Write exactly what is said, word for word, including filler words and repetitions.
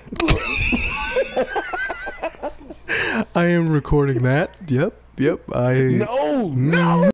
I am recording that. Yep, yep. I No, no.